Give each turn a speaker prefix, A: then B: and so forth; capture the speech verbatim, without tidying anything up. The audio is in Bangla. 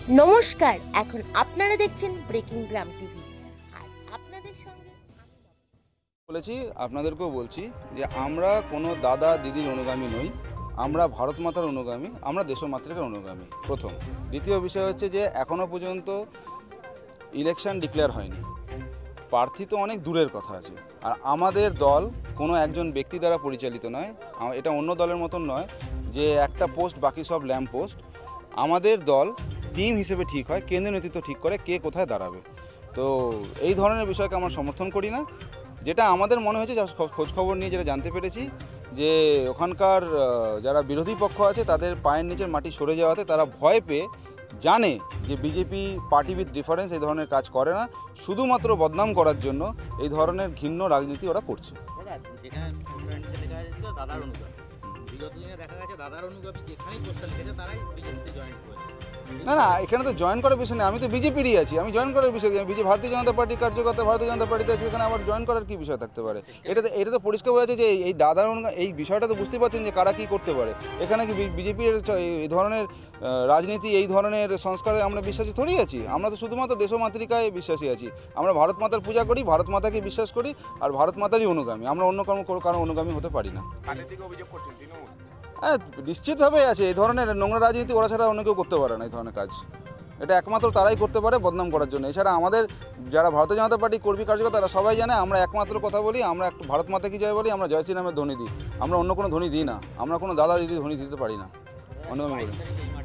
A: নমস্কার, এখন আপনারা দেখছেন ব্রেকিং গ্রাম টিভি। আর আপনাদের সঙ্গে
B: বলেছি, আপনাদেরকেও বলছি যে আমরা কোনো দাদা দিদির অনুগামী নই। আমরা ভারত মাতার অনুগামী, আমরা দেশমাতৃকার অনুগামী প্রথম। দ্বিতীয় বিষয় হচ্ছে যে এখনও পর্যন্ত ইলেকশন ডিক্লেয়ার হয়নি, প্রার্থী তো অনেক দূরের কথা আছে। আর আমাদের দল কোনো একজন ব্যক্তি দ্বারা পরিচালিত নয়, আ- এটা অন্য দলের মতন নয় যে একটা পোস্ট বাকি সব ল্যাম্প পোস্ট। আমাদের দল টিম হিসেবে ঠিক হয়, কেন্দ্রীয় নেতৃত্ব ঠিক করে কে কোথায় দাঁড়াবে। তো এই ধরনের বিষয়কে আমরা সমর্থন করি না। যেটা আমাদের মনে হয়েছে, যা খোঁজখবর নিয়ে যেটা জানতে পেরেছি, যে ওখানকার আহ, যারা বিরোধী পক্ষ আছে তাদের পায়ের নিচের মাটি সরে যাওয়াতে তারা ভয় পেয়ে জানে যে বিজেপি পার্টি উইথ ডিফারেন্স এই ধরনের কাজ করে না, শুধুমাত্র বদনাম করার জন্য এই ধরনের ঘৃণ্য রাজনীতি ওরা করছে।
C: দাদা, যেখানে পোস্টারের নিচে লেখা আছে দাদার অনুগামী, বিগত দিনে দেখা গেছে দাদার অনুগামী যেখানেই পোস্টার লিখেছে তারাই বিজেপিতে জয়েন করেছে।
B: না না, এখানে তো জয়েন করার বিষয় নেই। আমি তো বিজেপিরই আছি, আমি জয়েন করার বিষয় কি? বিজেপি ভারতীয় জনতা পার্টির কার্যকর্তা, ভারতীয় জনতা পার্টিতে আছে, এখানে আমার জয়েন করার কী বিষয় থাকতে পারে? এটা তো এটা তো পরিষ্কার হয়ে আছে যে এই- এই দাদার অনুগা- এই বিষয়টা তো বুঝতে পারছেন যে কারা কী করতে পারে। এখানে কি বিজেপির এই ধরনের আহ, রাজনীতি, এই ধরনের সংস্কারে আমরা বিশ্বাসী থোড়ি আছি। আমরা তো শুধুমাত্র দেশমাতৃকায় বিশ্বাসী আছি। আমরা ভারত মাতার পূজা করি, ভারত মাতাকে বিশ্বাস করি, আর ভারত মাতারই অনুগামী। আমরা অন্য কোনো কারো অনুগামী হতে পারি না। হ্যাঁ, নিশ্চিতভাবে আছে। এই ধরনের নোংরা রাজনীতি ওরা ছাড়া অন্য কেউ করতে পারে না। এই ধরনের কাজ এটা একমাত্র তারাই করতে পারে বদনাম করার জন্য। এছাড়া আমাদের যারা ভারতীয় জনতা পার্টি কর্মী কার্যকর্তা তারা সবাই জানে আমরা একমাত্র কথা বলি, আমরা একটু ভারত মাতা কি জয় বলি, আমরা জয় শ্রীরামের ধ্বনি দিই। আমরা অন্য কোনো ধ্বনি দিই না, আমরা কোনো দাদা দিদি ধ্বনি দিতে পারি না। অনুগামী বলি।